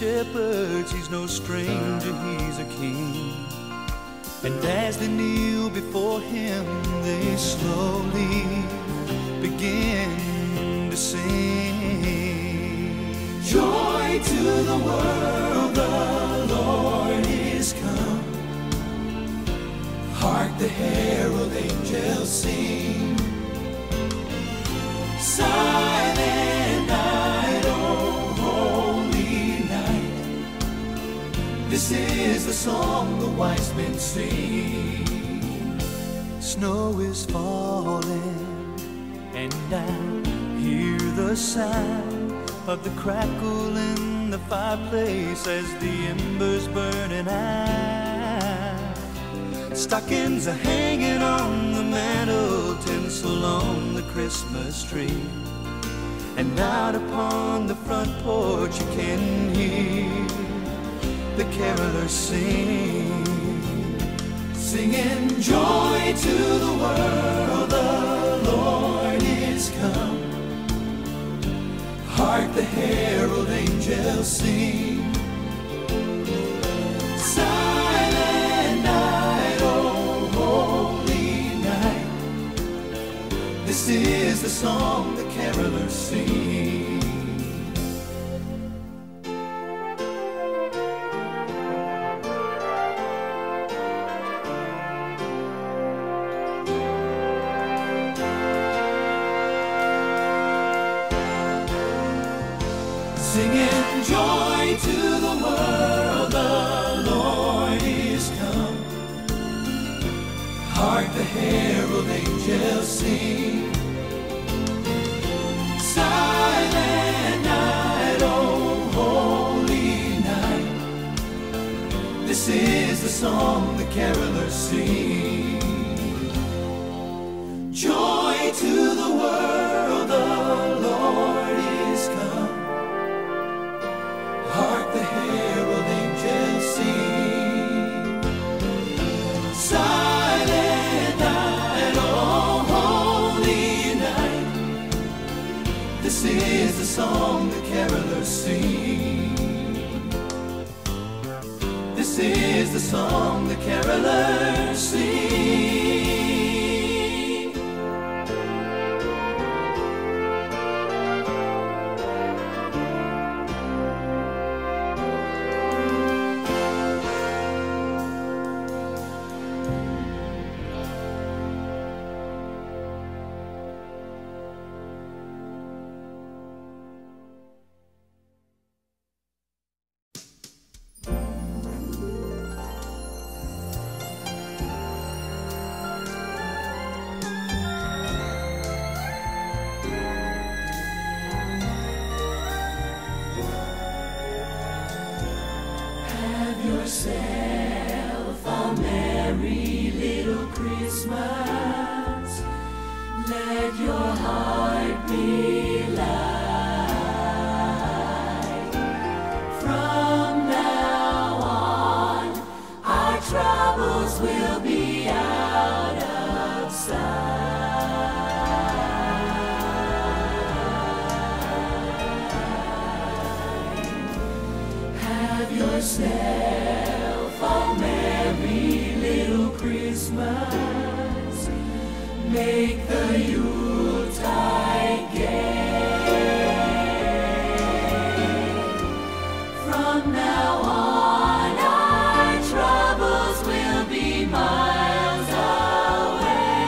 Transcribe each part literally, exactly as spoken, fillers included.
shepherds, he's no stranger, he's a king. And as they kneel before him, they slowly begin to sing. Joy to the world, the Lord is come. Hark the herald angels sing. Silent night, oh holy night. This is the song the wise men sing. Snow is falling, and I hear the sound of the crackle in the fireplace as the embers burning out. Stockings are hanging on the mantle, tinsel on the Christmas tree, and out upon the front porch you can hear the carolers sing, singing joy to the world, the Lord is come. Hark the herald angels sing. Silent night, oh holy night. This is the song the carolers sing. Singing joy to the world, the Lord is come. Hark the herald angels sing. Silent night, oh holy night. This is the song the carolers sing. Joy to the world, the Lord is come. Hark the herald angels sing. Silent night, oh holy night. This is the song the carolers sing. This is the song the carolers sing. Yourself a merry little Christmas. Let your heart be light. From now on, our troubles will be out of sight. Have yourself a merry little Christmas. Make the Yuletide gay. From now on, our troubles will be miles away.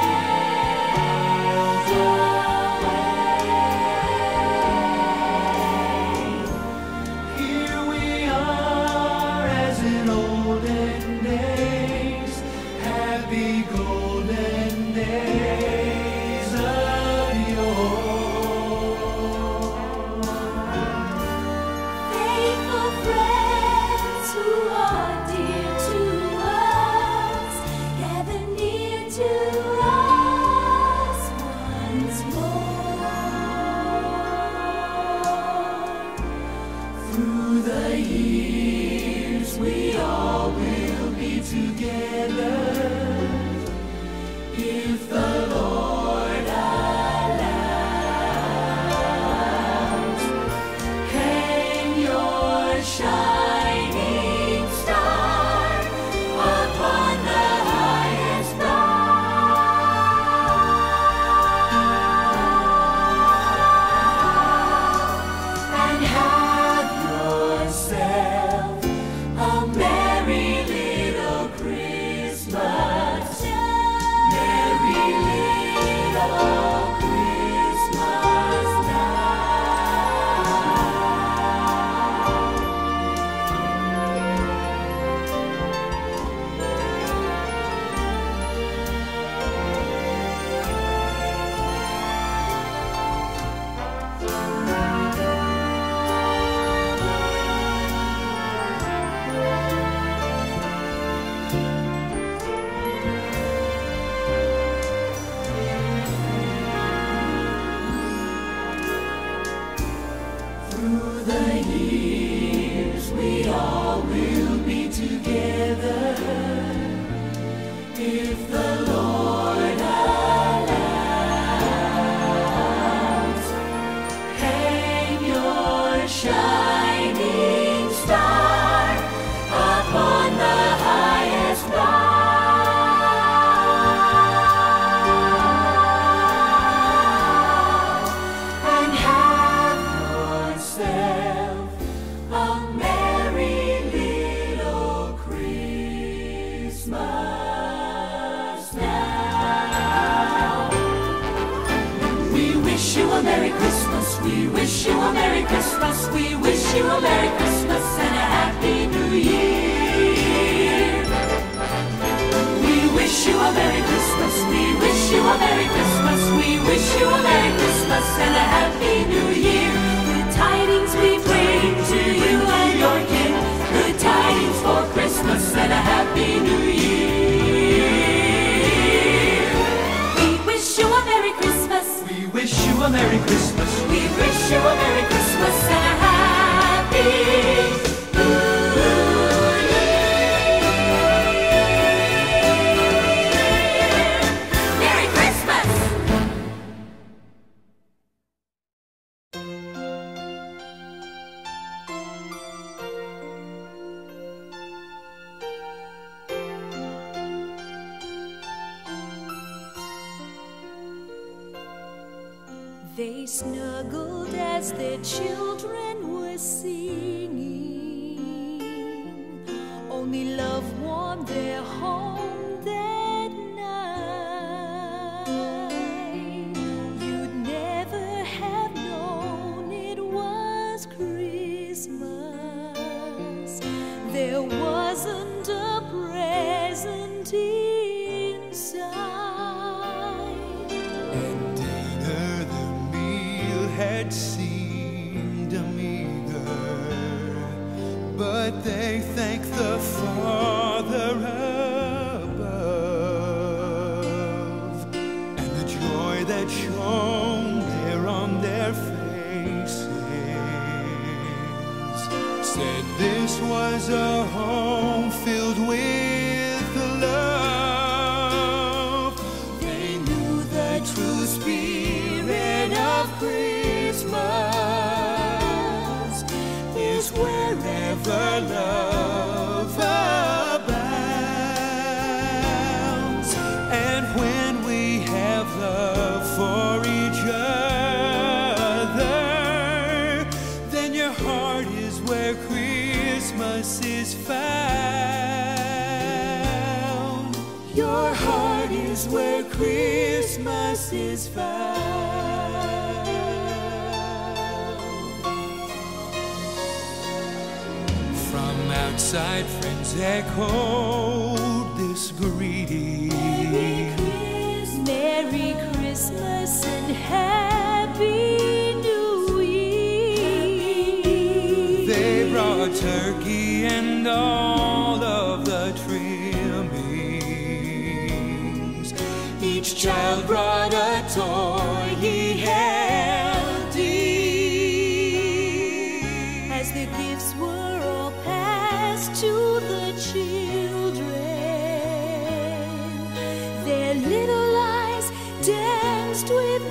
Here we are as in olden days, happy golden days of yore. Faithful friends who are dear to us, gather near to us once more. Through the years we all will be together, if the Lord allows. Hang your wish you a Merry Christmas. We wish you a Merry Christmas. We wish you a Merry Christmas and a Happy New Year. We wish you a Merry Christmas. We wish you a Merry Christmas. We wish you a Merry Christmas and a Happy New Year. Good tidings we bring to you and your kin. Good tidings for Christmas and a Happy New Year. We wish you a Merry Christmas. We wish you a Merry Christmas. We wish you a Merry Christmas and a Happy New Year. Merry Christmas! They snuggled as their children were singing. Only love warmed their home that night. You'd never have known it was Christmas. There wasn't a present inside. And dinner, the meal had seemed a meager, but they thanked the Father above, and the joy that shone there on their faces said this was a home filled with love. They knew the true spirit of Christmas is wherever love abounds. And when we have love for each other, then your heart is where Christmas is found. Your heart is where Christmas is found. From outside, friends echoed this greeting. Merry Christmas, Merry Christmas and Happy New Year. They brought turkey and all of the trimmings. Each child brought a toy he held dear. As the gifts were all passed to the children, their little eyes danced with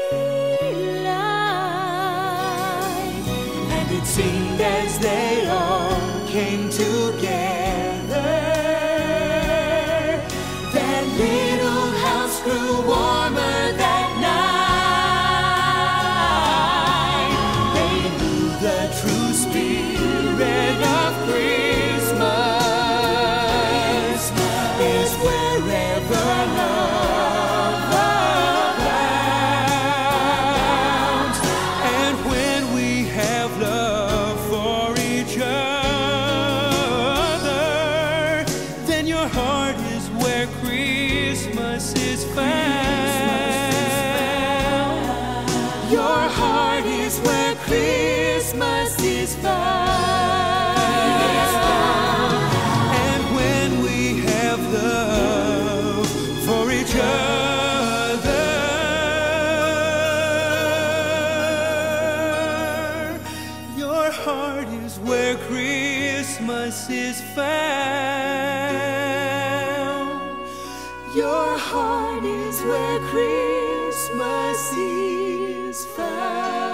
delight. And it seemed as they all came together, that little house grew warmer that night. They knew the true spirit of Christmas is wherever love abounds. And when we have love for each other, then your heart is where Christmas is found. Your heart is where Christmas is found. And when we have love for each other, your heart is where Christmas is found. Your heart is where Christmas is found.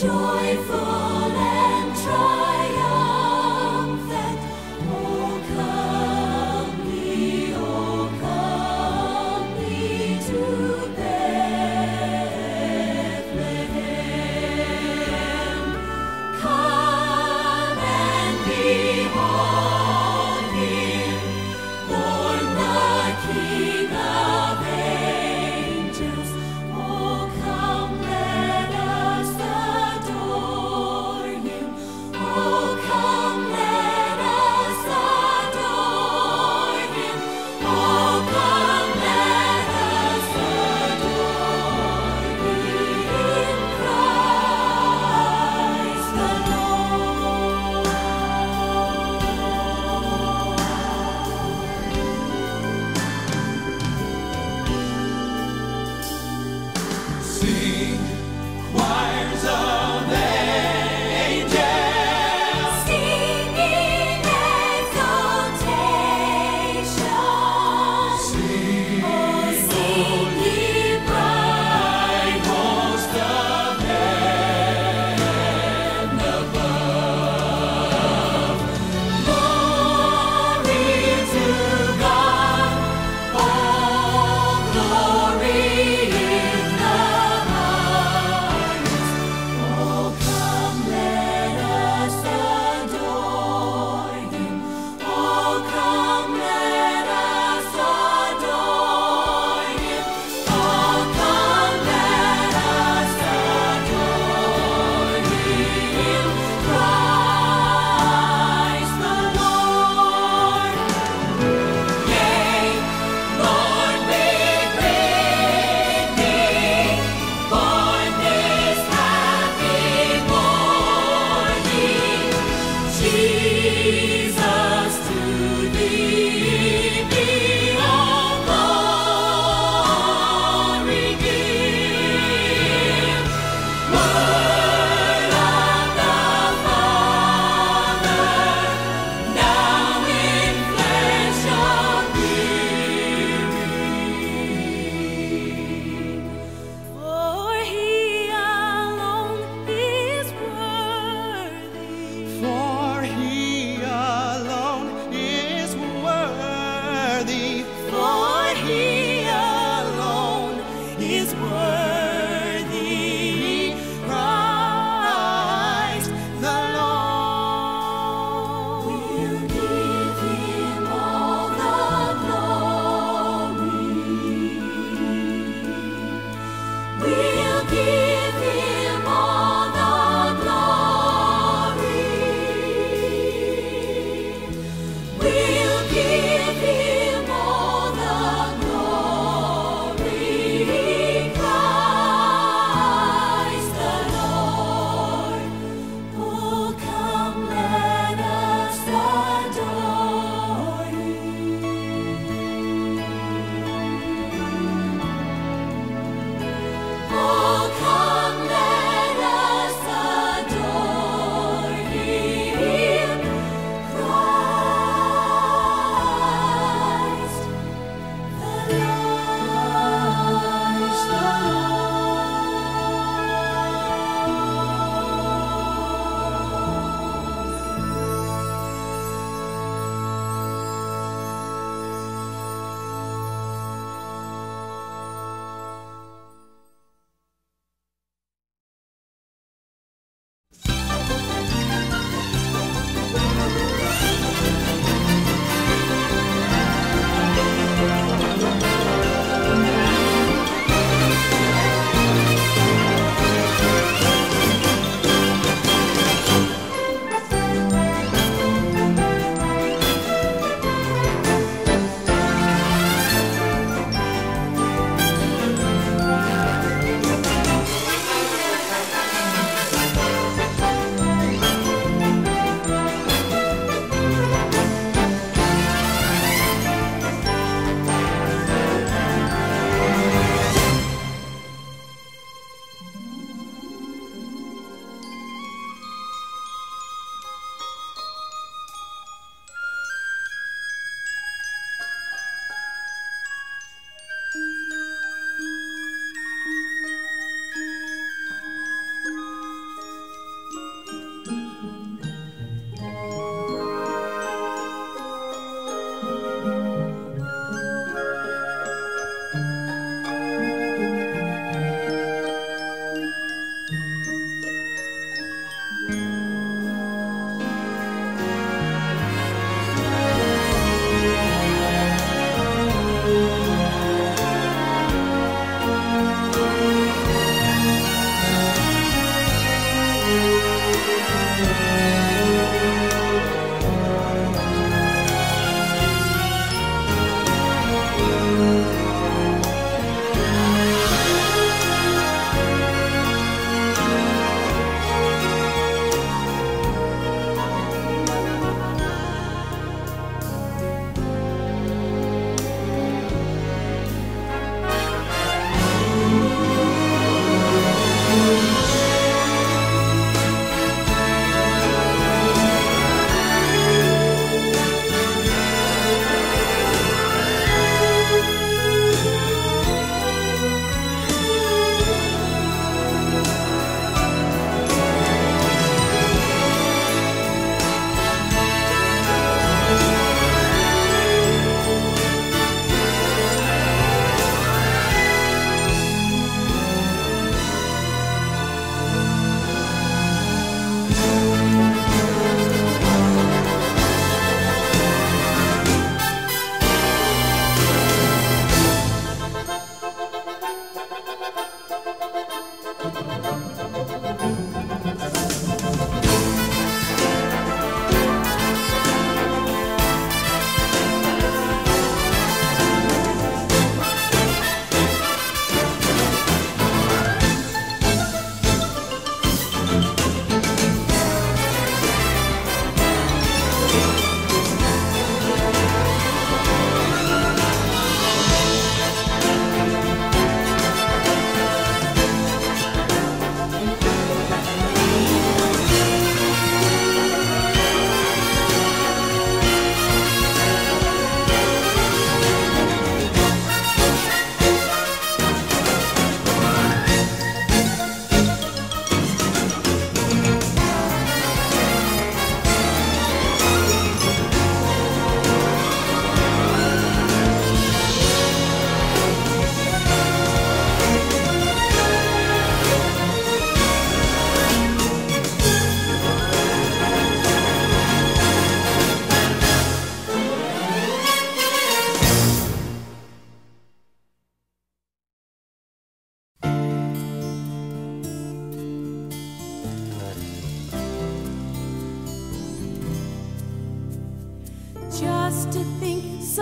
joyful and triumphant. Oh, come ye, oh, come ye to Bethlehem. Come and behold him, born the King of angels. Oh, come, let us adore him. Oh,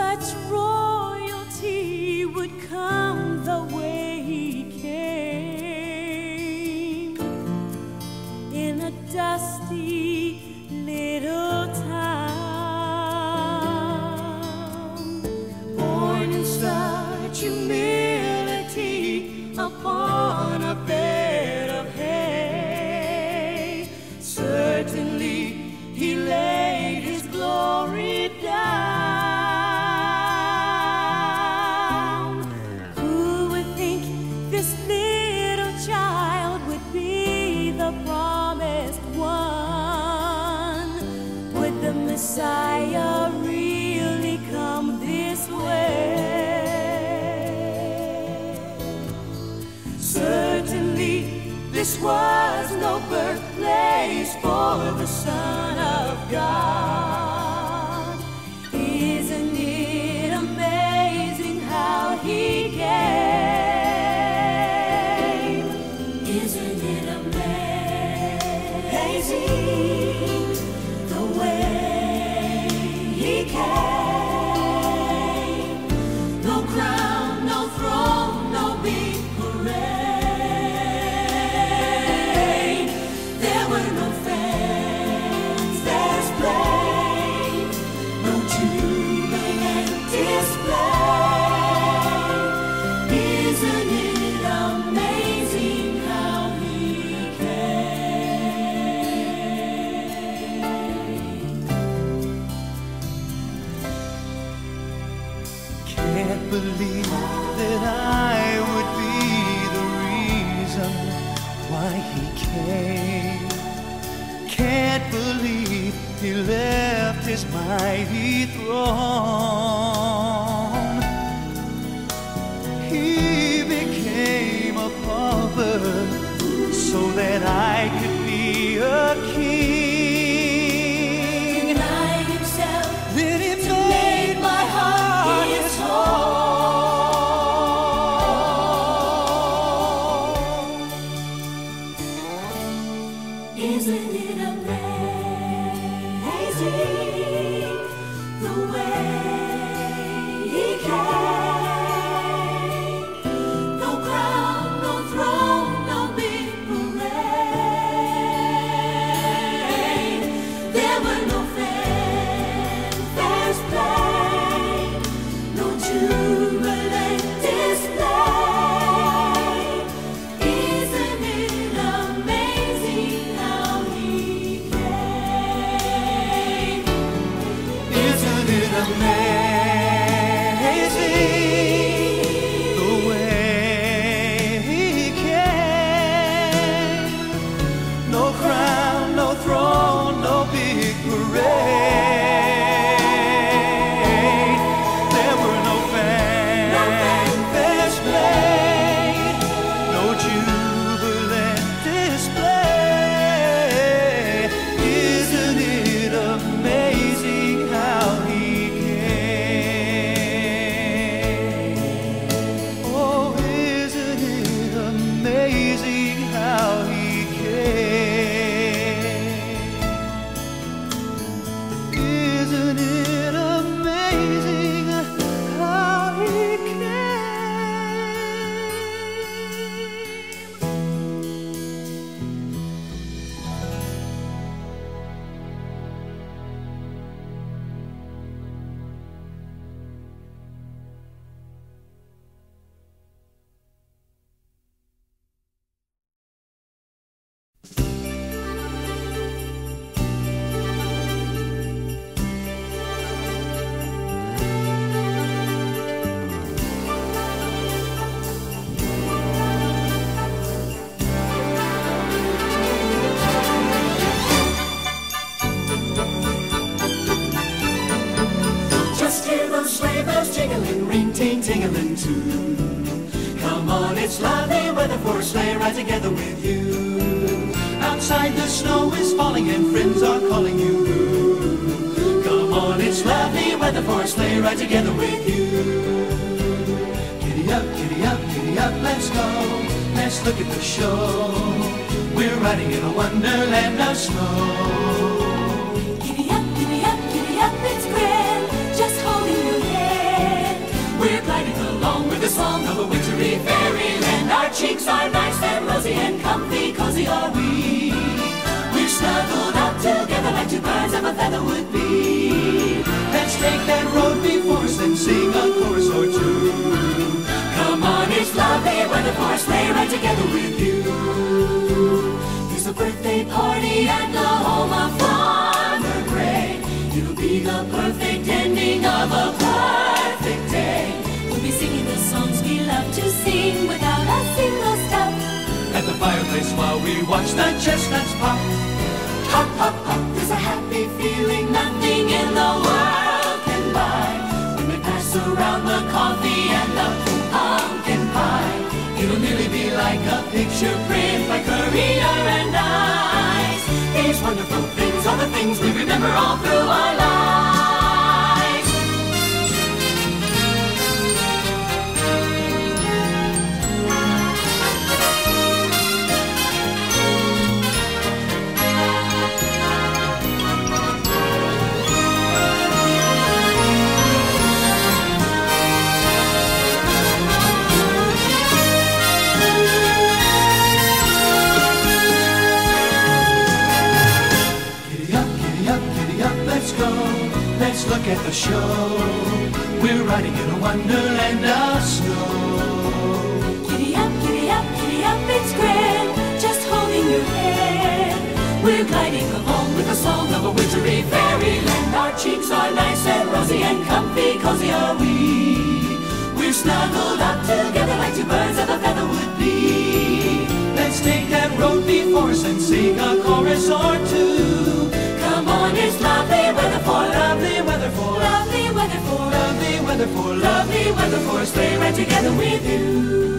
such royalty would come the way he came, in a dusty little town, born in such humility upon a bed of hay. Certainly he laid his glory down. Who would think this little child would be the promised one? Would the Messiah really come this way? Certainly this was no birthplace for the Son of God. Isn't it amazing how he came? Isn't it amazing the way he came? No crown, no throne, no big parade. There were no fanfares played, no jubilant display. Isn't it amazing how he came? Can't believe that I would be the reason why he came. Can't believe he left his mighty throne. He became a pauper so that I could be a king. Denied himself Then he to made my heart his home. Isn't it amazing the way he came? No crown, no throne, no big parade. There were no fanfares played, no jubilant display. Isn't it amazing how he came? Isn't it amazing the way he came? No crown, no throne, no big parade. There were no fanfares played, no jubilant display. Isn't it amazing how he came? Oh, isn't it amazing how he came? Isn't it amazing how he came? Just hear those sleigh bells jingling, ring ting tingling too. Come on, it's lovely weather for a sleigh ride together with you. Outside the snow is falling and friends are calling you. Come on, it's lovely weather for a sleigh ride together with you. Giddy up, giddy up, giddy up, let's go. Let's look at the show. We're riding in a wonderland of snow. Giddy up, giddy up, giddy up, it's grand, just holding your hand. cheeks are nice and rosy and comfy, cozy are we. We're snuggled up together like two birds of a feather would be. Let's take that road before us and sing a chorus or two. Come on, it's lovely weather for us, play right together with you. There's a birthday party at the home of Farmer Gray. It'll be the perfect ending of a perfect day. We'll be singing the songs we love to sing without a single stop. At the fireplace while we watch the chestnuts pop. Hop, hop, hop, there's a happy feeling nothing in the world can buy. When we pass around the coffee and the pumpkin pie, it'll nearly be like a picture print by Currier and Ives. These wonderful things are the things we remember all through our lives. Let's look at the show. We're riding in a wonderland of snow. Giddy up, giddy up, giddy up, it's grand, just holding your hand. We're gliding along with the song of a wintry fairyland. Our cheeks are nice and rosy and comfy, cozy are we. We're snuggled up together like two birds of a feather would be. Let's take that road before us and sing a chorus or two. Come on, it's lovely weather for Lovely weather for lovely weather for Lovely weather for lovely weather for us. Stay right together with you.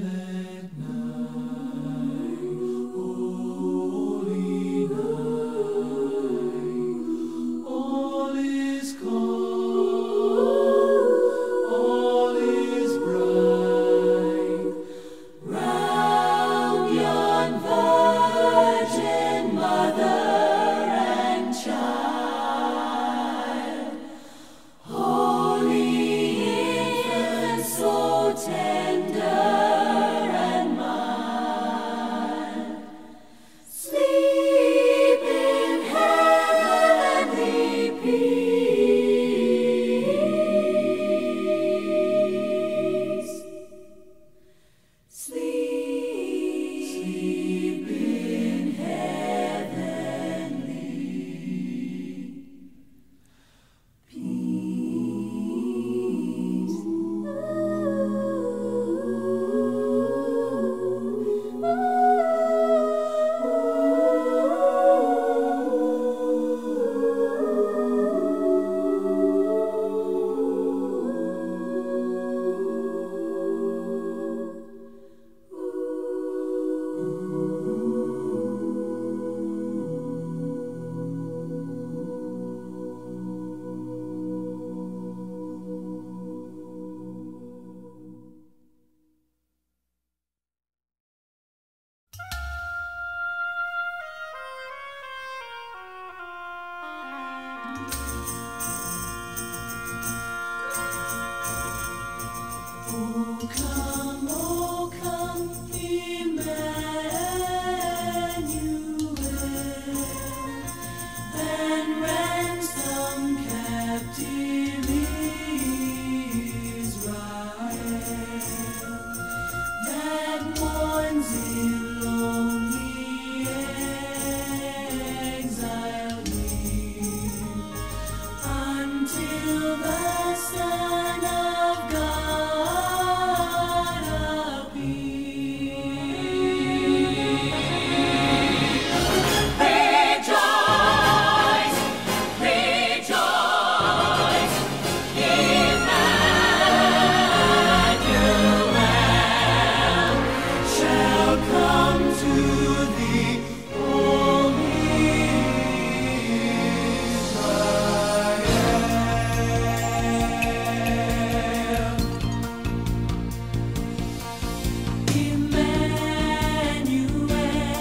Silent night, holy night. Oh, come, oh, come, Emmanuel, and ransom captive Israel, that mourns in lonely exile here, until the Son of God appear. Rejoice, rejoice, Emmanuel shall come to thee, holy Israel. Emmanuel,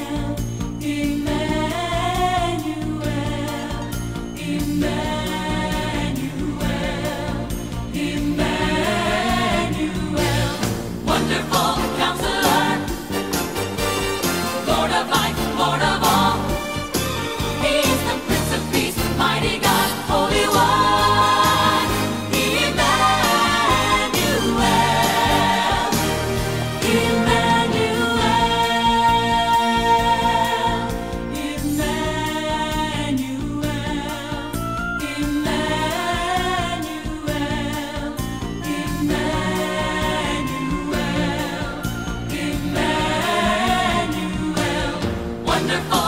Emmanuel, Emmanuel, Emmanuel. Wonderful Counselor, Lord of life, Lord of all. He is the Prince of Peace, mighty God, Holy One. Emmanuel, Emmanuel, Emmanuel, Emmanuel, Emmanuel. wonderful